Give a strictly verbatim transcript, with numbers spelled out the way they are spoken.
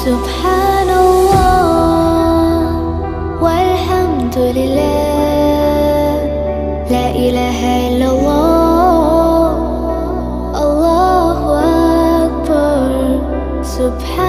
سبحان الله والحمد لله، لا إله إلا الله، الله أكبر. سبحان